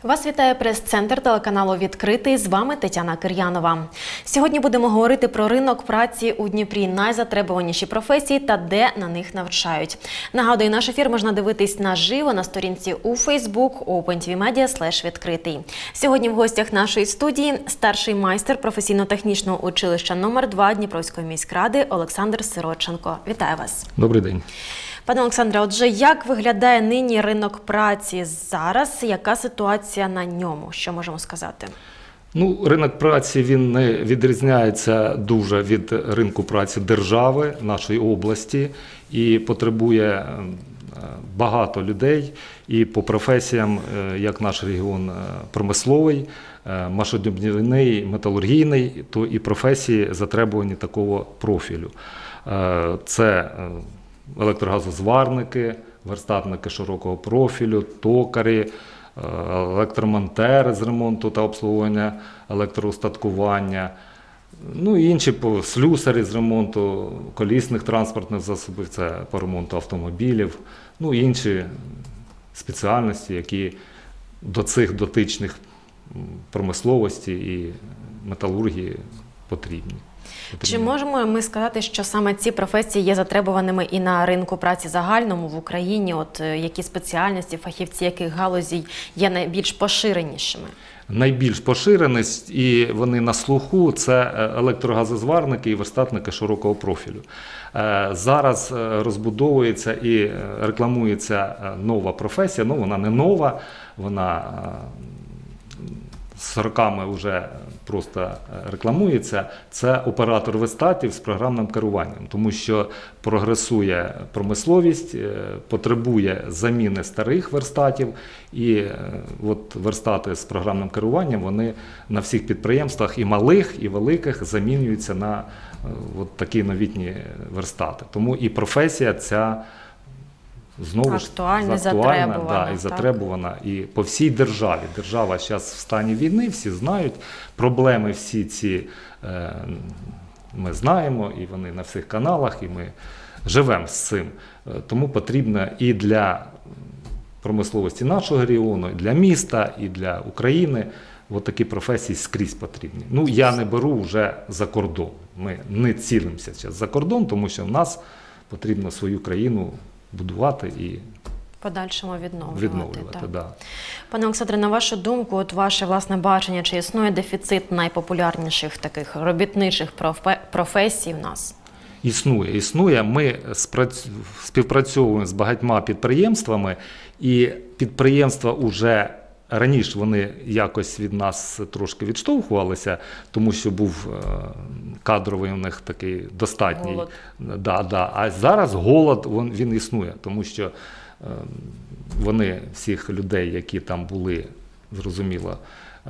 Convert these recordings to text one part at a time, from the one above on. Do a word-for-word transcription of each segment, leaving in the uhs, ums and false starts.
Вас вітає прес-центр телеканалу «Відкритий». З вами Тетяна Кир'янова. Сьогодні будемо говорити про ринок праці у Дніпрі, найзатребуваніші професії та де на них навчають. Нагадую, наш ефір можна дивитись наживо на сторінці у Facebook OpenTVMedia слеш відкритий. Сьогодні в гостях нашої студії старший майстер професійно-технічного училища номер два Дніпровської міськради Олександр Сиротченко. Вітаю вас. Добрий день. Пане Олександре, отже, як виглядає нині ринок праці зараз? Яка ситуація на ньому? Що можемо сказати? Ну, ринок праці, він не відрізняється дуже від ринку праці держави, нашої області, і потребує багато людей і по професіям, як наш регіон промисловий, машинобудівний, металургійний, то і професії затребувані такого профілю. Це електрогазозварники, верстатники широкого профілю, токарі, електромонтери з ремонту та обслуговування електроустаткування, ну і інші слюсарі з ремонту колісних транспортних засобів, це по ремонту автомобілів, ну і інші спеціальності, які до цих дотичних промисловості і металургії потрібні. Чи можемо ми сказати, що саме ці професії є затребуваними і на ринку праці загальному в Україні? От які спеціальності, фахівці яких галузей є найбільш поширенішими? Найбільш поширеність, і вони на слуху, це електрогазозварники і верстатники широкого профілю. Зараз розбудовується і рекламується нова професія, ну вона не нова, вона з роками вже просто рекламується, це оператор верстатів з програмним керуванням, тому що прогресує промисловість, потребує заміни старих верстатів, і от верстати з програмним керуванням, вони на всіх підприємствах і малих, і великих замінюються на от такі новітні верстати. Тому і професія ця знову ж актуальна, затребувана, да, і затребувана і по всій державі. Держава зараз в стані війни, всі знають, проблеми всі ці е, ми знаємо, і вони на всіх каналах, і ми живемо з цим. Тому потрібно і для промисловості нашого регіону, і для міста, і для України от такі професії скрізь потрібні. Ну, я не беру вже за кордон. Ми не цілимося зараз за кордон, тому що в нас потрібно свою країну будувати і подальшому відновлювати. відновлювати да. Пане Олександре, на вашу думку, от ваше власне бачення, чи існує дефіцит найпопулярніших таких робітничих професій в нас? Існує, існує. Ми співпрацьовуємо з багатьма підприємствами, і підприємства вже раніше вони якось від нас трошки відштовхувалися, тому що був кадровий у них такий достатній. Голод. Да, да. А зараз голод, він, він існує, тому що вони всіх людей, які там були, зрозуміло,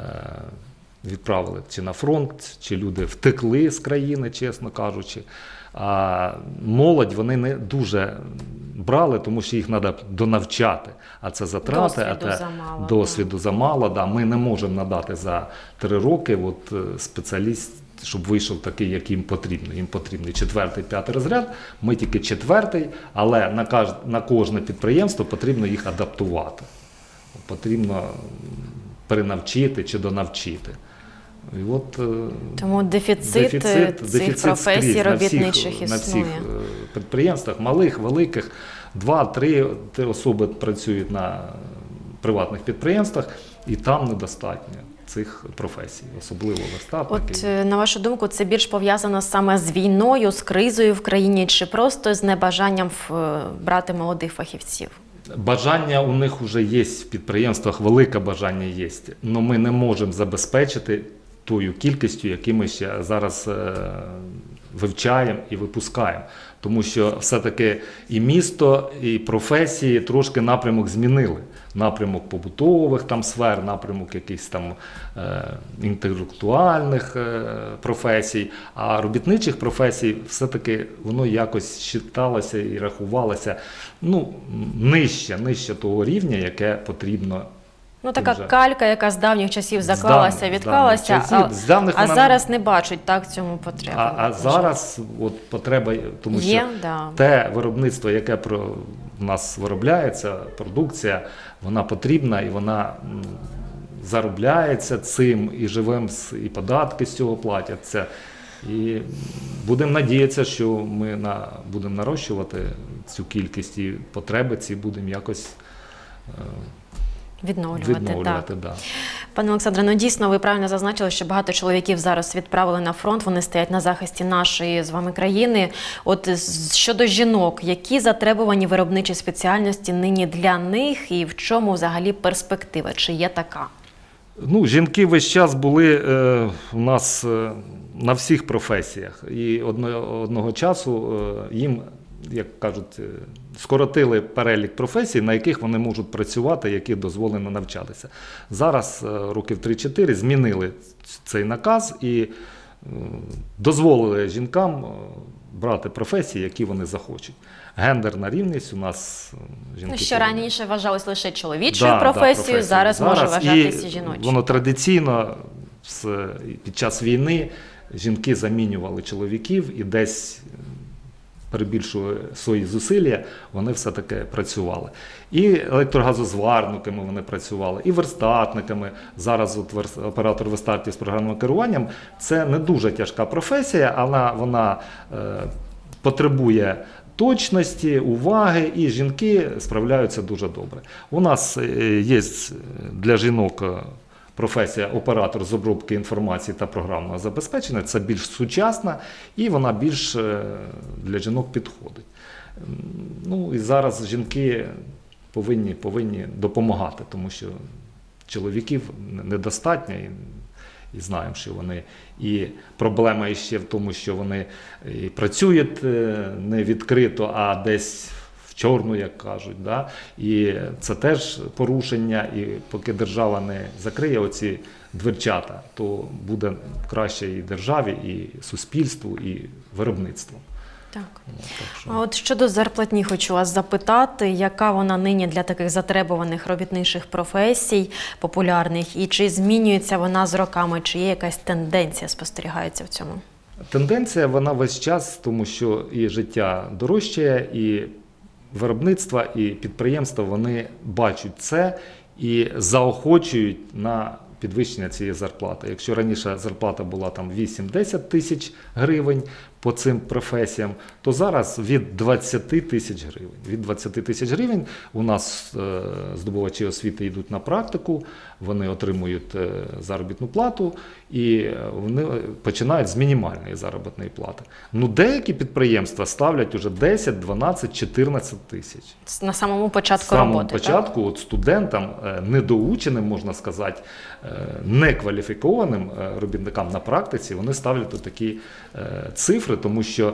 відправили чи на фронт, чи люди втекли з країни, чесно кажучи. А молодь вони не дуже брали, тому що їх треба донавчати. А це затрати, досвіду а це замало. Досвіду замало. Да. Ми не можемо надати за три роки от, спеціаліст, щоб вийшов такий, як їм потрібно. Їм потрібний четвертий, п'ятий розряд, ми тільки четвертий, але на, каж... на кожне підприємство потрібно їх адаптувати. Потрібно перенавчити чи донавчити. І от, тому дефіцит, дефіцит цих дефіцит професій скрізь, робітничих існує. На всіх підприємствах, малих, великих, два-три особи працюють на приватних підприємствах, і там недостатньо цих професій, особливо верстатників. От, на вашу думку, це більш пов'язано саме з війною, з кризою в країні, чи просто з небажанням брати молодих фахівців? Бажання у них вже є в підприємствах, велике бажання є, але ми не можемо забезпечити тою кількістю, яку ми ще зараз е, вивчаємо і випускаємо. Тому що все-таки і місто, і професії трошки напрямок змінили. Напрямок побутових там сфер, напрямок якихось там е, інтелектуальних е, професій, а робітничих професій все-таки воно якось вважалося і рахувалося ну, нижче, нижче того рівня, яке потрібно. Ну, така вже калька, яка з давніх часів заклалася, давніх, відклалася, давніх часів, а, а вона... зараз не бачать так в цьому потреби. А, а зараз от, потреба, тому Є, що да. те виробництво, яке про, у нас виробляється, продукція, вона потрібна і вона заробляється цим, і живемо, і податки з цього платяться. І будемо надіятися, що ми на, будемо нарощувати цю кількість і потреби ці будемо якось е, Відновлювати, відновлювати так. Да. Пане Олександре, ну дійсно, ви правильно зазначили, що багато чоловіків зараз відправили на фронт, вони стоять на захисті нашої з вами країни. От щодо жінок, які затребувані виробничі спеціальності нині для них і в чому взагалі перспектива, чи є така? Ну, жінки весь час були е, у нас е, на всіх професіях, і одно, одного часу е, їм, як кажуть, скоротили перелік професій, на яких вони можуть працювати, які дозволено навчатися. Зараз, років три-чотири, змінили цей наказ і дозволили жінкам брати професії, які вони захочуть. Гендерна рівність у нас жінки... Ну, що раніше вважалось лише чоловічою да, професією, да, професію. зараз, зараз може вважатися і жіночою. Воно традиційно під час війни жінки замінювали чоловіків і десь перебільшували свої зусилля, вони все-таки працювали. І електрогазозварниками вони працювали, і верстатниками. Зараз от оператор верстатів з програмним керуванням – це не дуже тяжка професія, але вона е, потребує точності, уваги, і жінки справляються дуже добре. У нас є для жінок професія оператор з обробки інформації та програмного забезпечення, це більш сучасна і вона більш для жінок підходить. Ну і зараз жінки повинні, повинні допомагати, тому що чоловіків недостатньо і, і знаємо, що вони, і проблема ще в тому, що вони і працюють не відкрито, а десь в чорну, як кажуть, да? І це теж порушення, і поки держава не закриє оці дверцята, то буде краще і державі, і суспільству, і виробництву. Так. Ну, так що... А от щодо зарплатні хочу вас запитати, яка вона нині для таких затребуваних робітничих професій, популярних, і чи змінюється вона з роками, чи є якась тенденція спостерігається в цьому? Тенденція, вона весь час, тому що і життя дорожчає, і виробництва, і підприємства, вони бачать це і заохочують на підвищення цієї зарплати. Якщо раніше зарплата була там вісім-десять тисяч гривень по цим професіям, то зараз від двадцяти тисяч гривень. Від двадцяти тисяч гривень у нас е, здобувачі освіти йдуть на практику, вони отримують е, заробітну плату і вони починають з мінімальної заробітної плати. Ну, деякі підприємства ставлять уже десять, дванадцять, чотирнадцять тисяч. На самому початку З самого роботи, початку от студентам, е, недоученим, можна сказати, е, некваліфікованим е, робітникам на практиці, вони ставлять от такі е, цифри, тому що,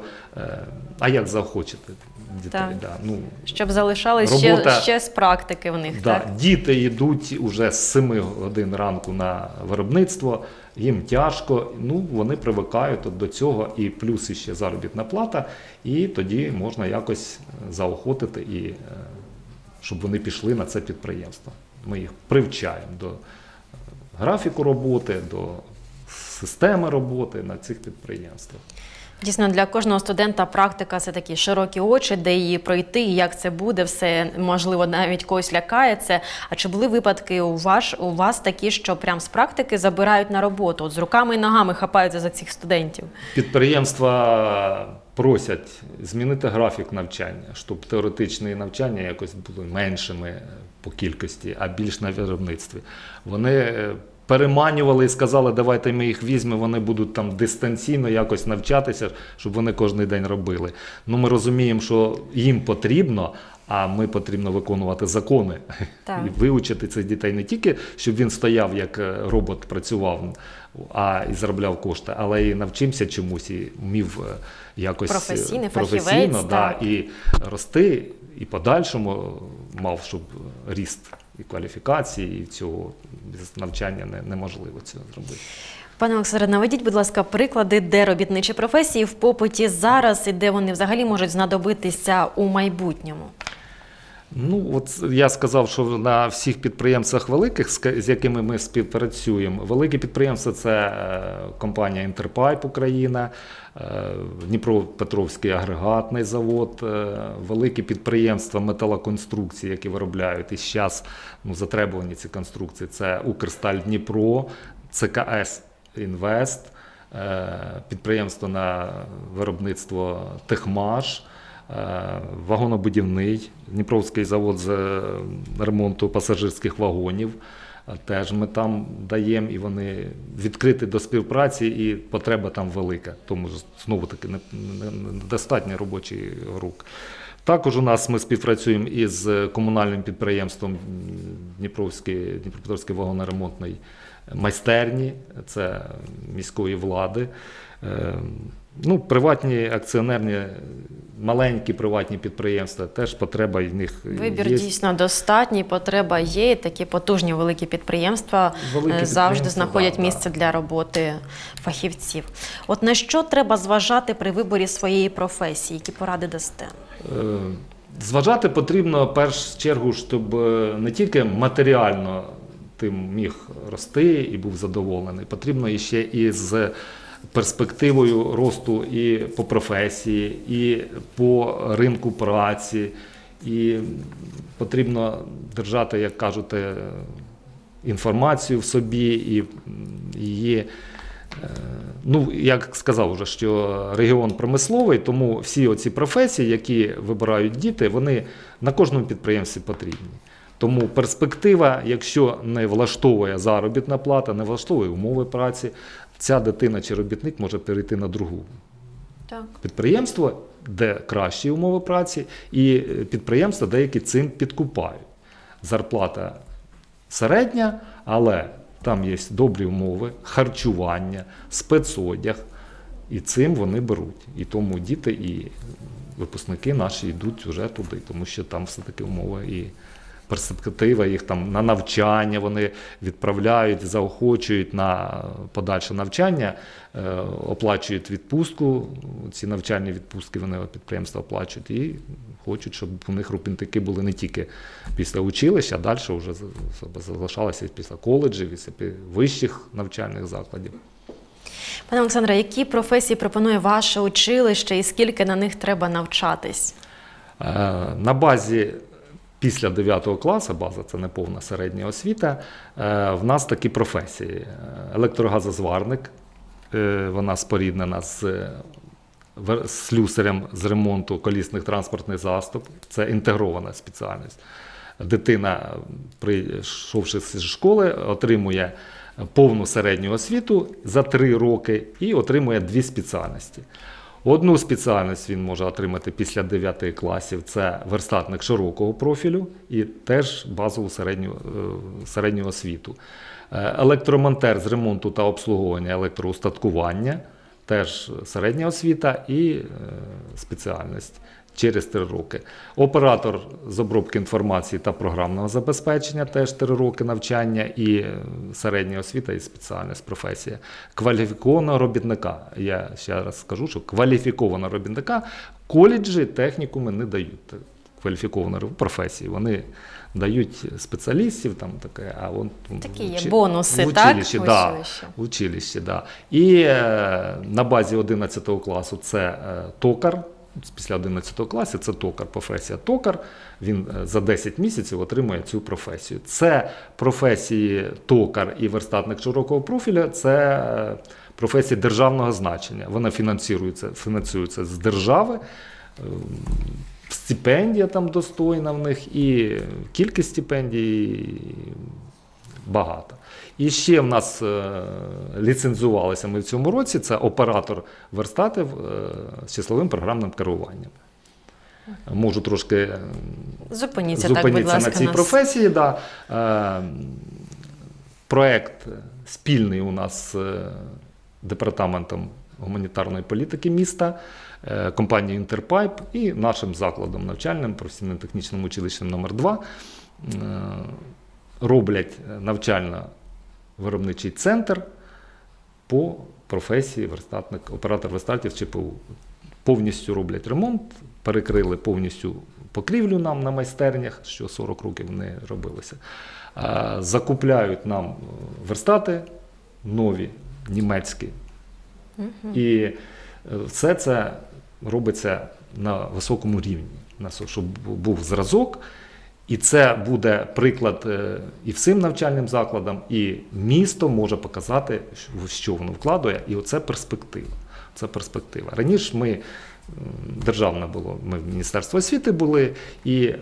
а як заохочити дітей? Да, ну, щоб залишались робота, ще, ще з практики в них. Да, так? Діти йдуть уже з семи годин ранку на виробництво, їм тяжко, ну, вони привикають до цього, і плюс ще заробітна плата, і тоді можна якось заохотити, і, щоб вони пішли на це підприємство. Ми їх привчаємо до графіку роботи, до системи роботи на цих підприємствах. Дійсно, для кожного студента практика – це такі широкі очі, де її пройти, і як це буде, все, можливо, навіть когось лякає це. А чи були випадки у, ваш, у вас такі, що прям з практики забирають на роботу, от з руками і ногами хапаються за цих студентів? Підприємства просять змінити графік навчання, щоб теоретичні навчання якось були меншими по кількості, а більш на виробництві. Вони переманювали і сказали, давайте ми їх візьмемо, вони будуть там дистанційно якось навчатися, щоб вони кожен день робили. Ну, ми розуміємо, що їм потрібно, а ми потрібно виконувати закони. Так. І вивчити цих дітей не тільки, щоб він стояв, як робот працював, а і заробляв кошти, але і навчимося чомусь, і вмів якось професійно, професійно да, і рости, і подальшому мав, щоб ріст і кваліфікації, і цього без навчання не, неможливо цього зробити. Пане Олександре, наведіть, будь ласка, приклади, де робітничі професії в попиті зараз і де вони взагалі можуть знадобитися у майбутньому? Ну, от я сказав, що на всіх підприємствах великих, з якими ми співпрацюємо, великі підприємства – це компанія «Інтерпайп Україна», Дніпропетровський агрегатний завод, великі підприємства металоконструкції, які виробляють і зараз ну, затребувані ці конструкції – це «Укрсталь Дніпро», це ка ес «Інвест», підприємство на виробництво «Техмаш», вагонобудівний, Дніпровський завод з ремонту пасажирських вагонів. Теж ми там даємо, і вони відкриті до співпраці, і потреба там велика. Тому знову-таки недостатньо робочих рук. Також у нас ми співпрацюємо із комунальним підприємством Дніпровський, Дніпропетровський вагоноремонтний майстерні, це міської влади. Ну, приватні акціонерні, маленькі приватні підприємства, теж потреба в них Вибір є. дійсно достатній, потреба є, і такі потужні великі підприємства Великі завжди підприємства, знаходять да, місце да. для роботи фахівців. От на що треба зважати при виборі своєї професії? Які поради дасте? Зважати потрібно, в першу чергу, щоб не тільки матеріально ти міг рости і був задоволений, потрібно ще і з перспективою росту і по професії, і по ринку праці, і потрібно держати, як кажуть, інформацію в собі, і її, ну, як сказав вже, що регіон промисловий, тому всі оці професії, які вибирають діти, вони на кожному підприємстві потрібні. Тому перспектива, якщо не влаштовує заробітна плата, не влаштовує умови праці, ця дитина чи робітник може перейти на другу Так. підприємство, де кращі умови праці, і підприємства деякі цим підкупають. Зарплата середня, але там є добрі умови, харчування, спецодяг, і цим вони беруть. І тому діти і випускники наші йдуть вже туди, тому що там все-таки умови і перспектива їх там на навчання, вони відправляють, заохочують на подальше навчання, е, оплачують відпустку, ці навчальні відпустки вони підприємства оплачують і хочуть, щоб у них робітники були не тільки після училища, а далі вже залишалися після коледжів, після вищих навчальних закладів. Пане Олександре, які професії пропонує ваше училище і скільки на них треба навчатись? Е, на базі Після дев'ятого класу, база – це не повна середня освіта, в нас такі професії. Електрогазозварник, вона споріднена з слюсарем з ремонту колісних транспортних засобів, це інтегрована спеціальність. Дитина, прийшовши з школи, отримує повну середню освіту за три роки і отримує дві спеціальності. Одну спеціальність він може отримати після дев'яти класів, це верстатник широкого профілю і теж базову середню, середню освіту. Електромонтер з ремонту та обслуговування електроустаткування, теж середня освіта і спеціальність через три роки. Оператор з обробки інформації та програмного забезпечення, теж три роки навчання і середня освіта і спеціальність, професія. Кваліфікованого робітника, я ще раз скажу, що кваліфікованого робітника коледжі, технікуми не дають кваліфікованої професії, вони дають спеціалістів, там таке, а вон такі є учи... бонуси, в училищі, так? да, В училищі. в училищі, да. І е, на базі одинадцятого класу це е, токар. Після одинадцятого класу це токар, професія токар, він за десять місяців отримує цю професію. Це професії токар і верстатник широкого профіля, це професії державного значення. Вона фінансується, фінансується з держави, стипендія там достойна в них, і кількість стипендій багато. І ще в нас е, ліцензувалися ми в цьому році, це оператор верстатів е, з числовим програмним керуванням. Можу трошки Зупиніться, зупинитися так, будь ласка, на цій нас. професії. Да. Е, проєкт спільний у нас з департаментом гуманітарної політики міста, е, компанією «Інтерпайп» і нашим закладом навчальним, професійно-технічним училищем номер два Е, роблять навчально-виробничий центр по професії верстатник, оператор верстатів ЧПУ. Повністю роблять ремонт, перекрили повністю покрівлю нам на майстернях, що сорок років не робилося. Закупляють нам верстати нові, німецькі. Угу. І все це робиться на високому рівні, щоб був зразок. І це буде приклад і всім навчальним закладам, і місто може показати, що воно вкладає, і оце перспектива. Це перспектива. Раніше ми, державне було, ми в Міністерстві освіти були, і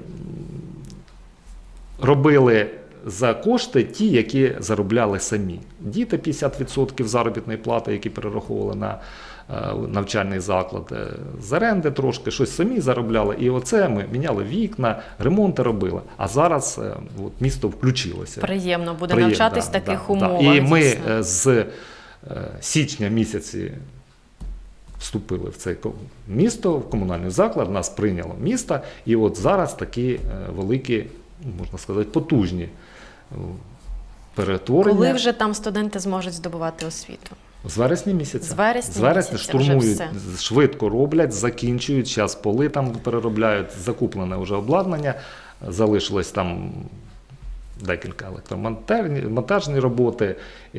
робили за кошти ті, які заробляли самі. Діти п'ятдесят відсотків заробітної плати, які перераховували на навчальний заклад, з оренди трошки, щось самі заробляли. І оце ми міняли вікна, ремонти робили. А зараз от, місто включилося. Приємно буде Приємно, навчатись да, в таких да, умовах. Да. І ми дійсно. з січня місяці вступили в це місто, в комунальний заклад, нас прийняло місто. І от зараз такі великі, можна сказати, потужні перетворення. Коли вже там студенти зможуть здобувати освіту? З вересня місяця. З вересня, З вересня місяця штурмують, швидко роблять, закінчують, зараз поли там переробляють, закуплене вже обладнання, залишилось там декілька електромонтажні роботи.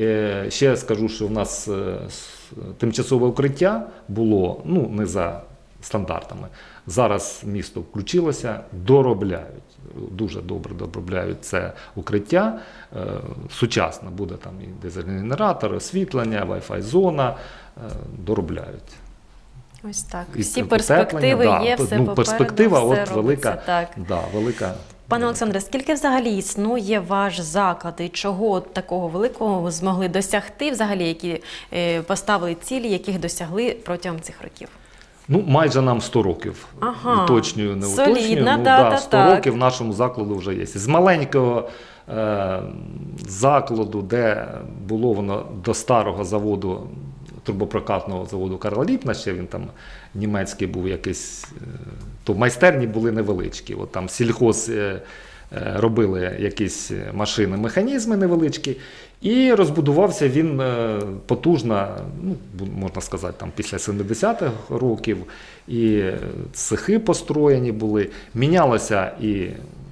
Ще скажу, що в нас тимчасове укриття було, ну, не за стандартами. Зараз місто включилося, доробляють. Дуже добре доробляють це укриття. Сучасно буде там і дизельний генератор, освітлення, Wi-Fi зона, доробляють. Ось так. І всі перспективи да, є, все ну, попереду, перспектива все от робиться, велика, так. Да, велика. Пане Олександре, скільки взагалі існує ваш заклад і чого такого великого ви змогли досягти, взагалі, які е, поставили цілі, яких досягли протягом цих років? Ну, майже нам сто років. Ага, Уточнюю, не солідна уточнюю. Ну, дата, да, сто так. років нашому закладу вже є. З маленького е, закладу, де було воно до старого заводу, турбопрокатного заводу Карла Ліпна, ще він там німецький був якийсь, то майстерні були невеличкі. От там сільхоз е, е, робили якісь машини, механізми невеличкі. І розбудувався він потужно, ну, можна сказати, там після семидесятих років, і цехи построєні були, мінялася і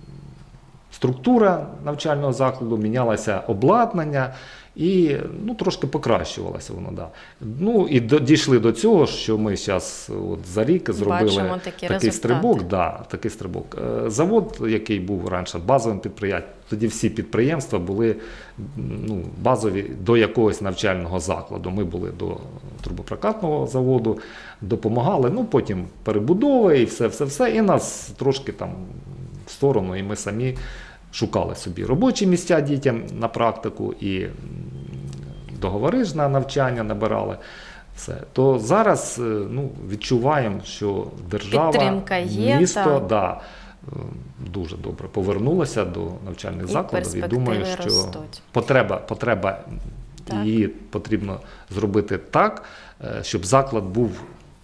структура навчального закладу, мінялося обладнання, і ну, трошки покращувалося воно. Да. Ну, і до, дійшли до цього, що ми зараз от, за рік зробили такий стрибок. Да, такий стрибок. Завод, який був раніше базовим підприємством, тоді всі підприємства були ну, базові до якогось навчального закладу. Ми були до турбопрокатного заводу, допомагали, ну потім перебудови і все-все-все, і нас трошки там в сторону, і ми самі шукали собі робочі місця дітям на практику і договори ж на навчання набирали. Все. То зараз ну, відчуваємо, що держава, є, місто да, дуже добре повернулося до навчальних і закладів. І думаю, що ростуть. потреба, потреба її потрібно зробити так, щоб заклад був,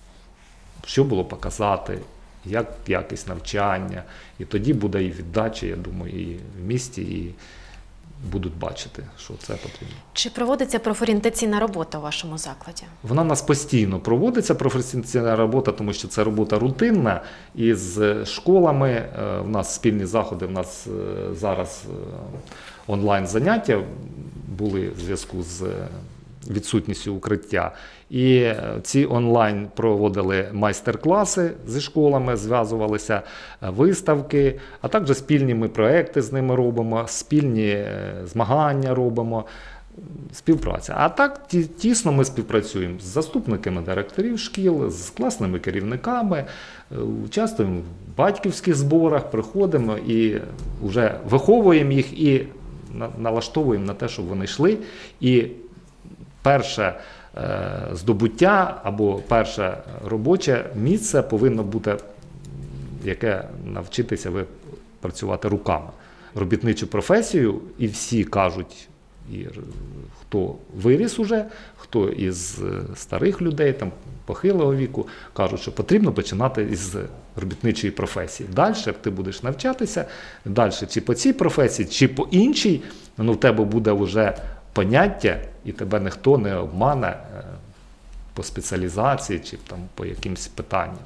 що було показати, як якість навчання, і тоді буде і віддача, я думаю, і в місті, і будуть бачити, що це потрібно. Чи проводиться профорієнтаційна робота у вашому закладі? Вона у нас постійно проводиться, профорієнтаційна робота, тому що це робота рутинна, і з школами, в нас спільні заходи, в нас зараз онлайн-заняття були в зв'язку з відсутністю укриття. І ці онлайн проводили майстер-класи зі школами, зв'язувалися виставки, а також спільні ми проекти з ними робимо, спільні змагання робимо, співпраця. А так тісно ми співпрацюємо з заступниками директорів шкіл, з класними керівниками, участвуємо в батьківських зборах, приходимо і вже виховуємо їх і налаштовуємо на те, щоб вони йшли. І перше здобуття або перше робоче місце повинно бути, яке навчитися ви працювати руками. Робітничу професію, і всі кажуть, і хто виріс уже, хто із старих людей, там, похилого віку, кажуть, що потрібно починати із робітничої професії. Далі ти будеш навчатися, далі чи по цій професії, чи по іншій, ну, в тебе буде вже поняття, і тебе ніхто не обмане по спеціалізації чи там, по якимось питанням.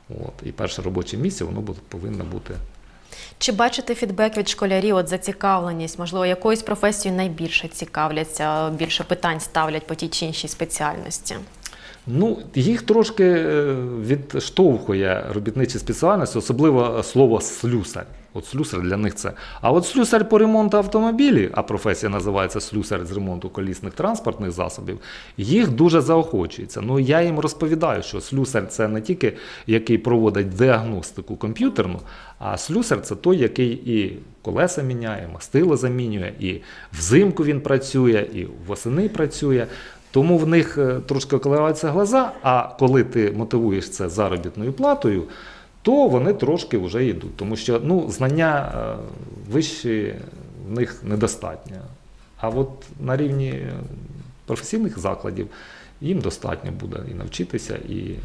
От, і перше робоче місце, воно буде- повинно бути. Чи бачите фідбек від школярів, от зацікавленість, можливо, якоюсь професією найбільше цікавляться, більше питань ставлять по тій чи іншій спеціальності? Ну, їх трошки е, відштовхує робітничі спеціальності, особливо слово слюсар. От слюсар для них це. А от слюсар по ремонту автомобілів, а професія називається слюсар з ремонту колісних транспортних засобів, їх дуже заохочується. Ну, я їм розповідаю, що слюсар – це не тільки який проводить діагностику комп'ютерну, а слюсар – це той, який і колеса міняє, мастило замінює, і взимку він працює, і восени працює. Тому в них е, трошки коливаються глаза, а коли ти мотивуєш це заробітною платою, то вони трошки вже йдуть. Тому що ну, знання е, вищі в них недостатньо. А от на рівні професійних закладів їм достатньо буде і навчитися, і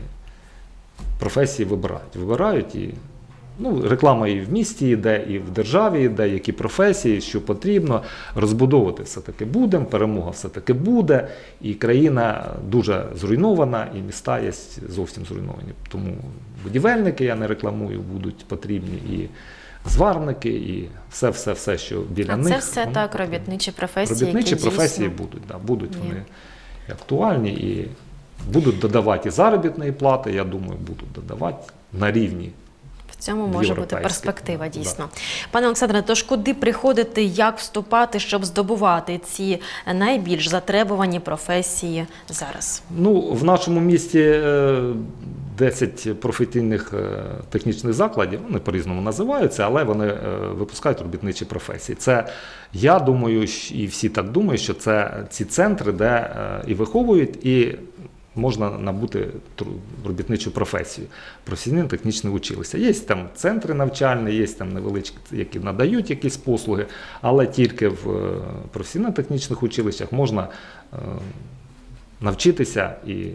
професії вибирають. Вибирають і ну, реклама і в місті йде, і в державі йде, які професії, що потрібно. Розбудовувати все-таки будемо, перемога все-таки буде, і країна дуже зруйнована, і міста є зовсім зруйновані. Тому будівельники, я не рекламую, будуть потрібні, і зварники, і все-все-все, що біля А них. це все воно так, потрібно. робітничі професії, Робітничі які професії дійсно будуть, да, будуть є. вони і актуальні, і будуть додавати і заробітної плати, я думаю, будуть додавати на рівні. В цьому може бути Європейських, перспектива, да, дійсно. Пане Олександре, тож куди приходити, як вступати, щоб здобувати ці найбільш затребувані професії зараз? Ну, в нашому місті е, десять професійних е, технічних закладів, вони по-різному називаються, але вони е, випускають робітничі професії. Це, я думаю, щ- і всі так думають, що це ці центри, де е, і виховують, і можна набути тру- робітничу професію. Професійно-технічне училище. Є там центри навчальні, є там невеличкі, які надають якісь послуги, але тільки в е, професійно-технічних училищах можна е, навчитися і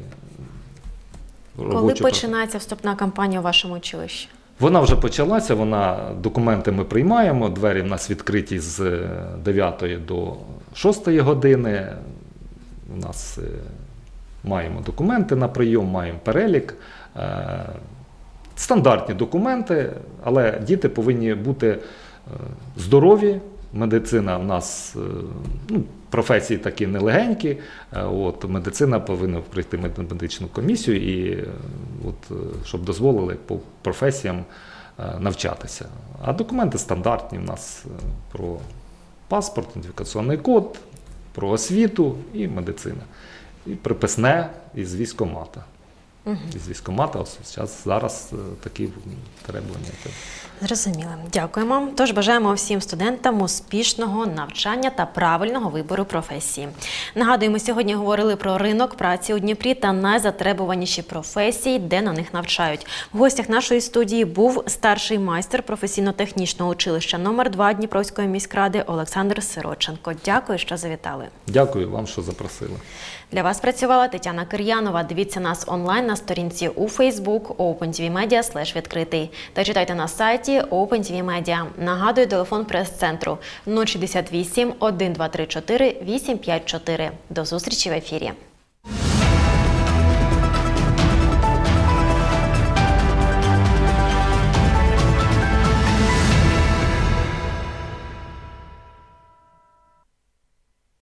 Коли робочу професію. починається вступна кампанія у вашому училищі? Вона вже почалася, вона, документи ми приймаємо, двері в нас відкриті з дев'ятої до шостої години. У нас е, маємо документи на прийом, маємо перелік. Е, Стандартні документи, але діти повинні бути е, здорові. Медицина в нас, е, ну, професії такі нелегенькі, е, от, медицина повинна пройти мед- медичну комісію, і, е, от, е, щоб дозволили по професіям е, навчатися. А документи стандартні в нас е, про паспорт, ідентифікаційний код, про освіту і медицина. І приписне із військкомата. Угу. Із військкомата ось зараз, зараз е, такі требування. Зрозуміло. Дякуємо. Тож бажаємо всім студентам успішного навчання та правильного вибору професії. Нагадуємо, сьогодні говорили про ринок праці у Дніпрі та найзатребуваніші професії, де на них навчають. В гостях нашої студії був старший майстер професійно-технічного училища номер два Дніпровської міськради Олександр Сироченко. Дякую, що завітали. Дякую вам, що запросили. Для вас працювала Тетяна Кир'янова. Дивіться нас онлайн на сторінці у Facebook OpenTVMedia слеш відкритий та читайте на сайті OpenTVMedia. Нагадую, телефон прес-центру нуль шістдесят вісім, один два три чотири, вісім п'ять чотири. До зустрічі в ефірі.